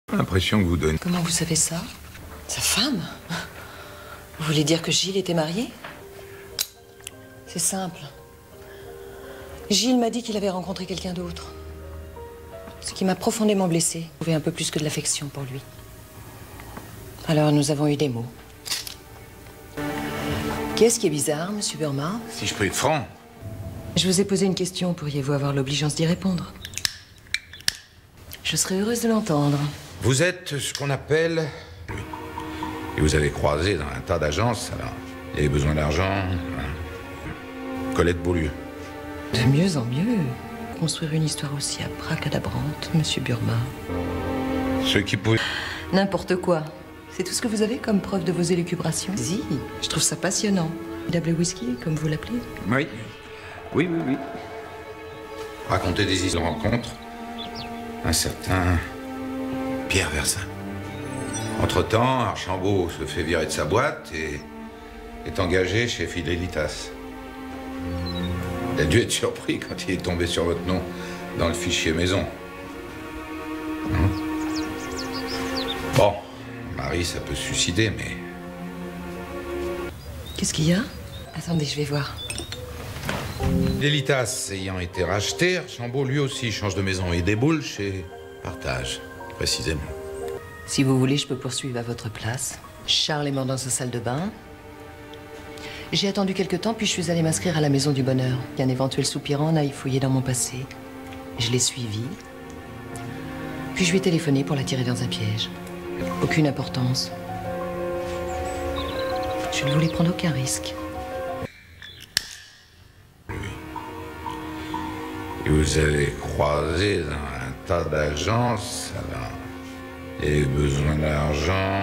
L'impression que vous donnez. Comment vous savez ça? Sa femme? Vous voulez dire que Gilles était marié? C'est simple. Gilles m'a dit qu'il avait rencontré quelqu'un d'autre. Ce qui m'a profondément blessée. J'ai trouvé un peu plus que de l'affection pour lui. Alors nous avons eu des mots. Qu'est-ce qui est bizarre, monsieur Burma? Si je prie de francs. Je vous ai posé une question. Pourriez-vous avoir l'obligeance d'y répondre? Je serais heureuse de l'entendre. Vous êtes ce qu'on appelle... Oui. Et vous avez croisé dans un tas d'agences, alors... Il y avait besoin d'argent... Voilà. Colette Beaulieu. De mieux en mieux. Construire une histoire aussi abracadabrante, monsieur Burma. Ceux qui pouvaient... N'importe quoi. C'est tout ce que vous avez comme preuve de vos élucubrations? Si, je trouve ça passionnant. Double whisky, comme vous l'appelez? Oui. Oui. Raconter des histoires de rencontres. Un certain... Pierre Versin. Entre-temps, Archambault se fait virer de sa boîte et est engagé chez Fidelitas. Il a dû être surpris quand il est tombé sur votre nom dans le fichier maison. Bon, Marie, ça peut se suicider, mais... Qu'est-ce qu'il y a? Attendez, je vais voir. Fidelitas ayant été racheté, Archambault lui aussi change de maison et déboule chez Partage, précisément. Si vous voulez, je peux poursuivre à votre place. Charles est mort dans sa salle de bain. J'ai attendu quelque temps, puis je suis allée m'inscrire à la Maison du Bonheur. Un éventuel soupirant n'a y fouillé dans mon passé. Je l'ai suivi. Puis je lui ai téléphoné pour la tirer dans un piège. Aucune importance. Je ne voulais prendre aucun risque. Et vous avez croisé dans un tas d'agences, alors... Et besoin d'argent...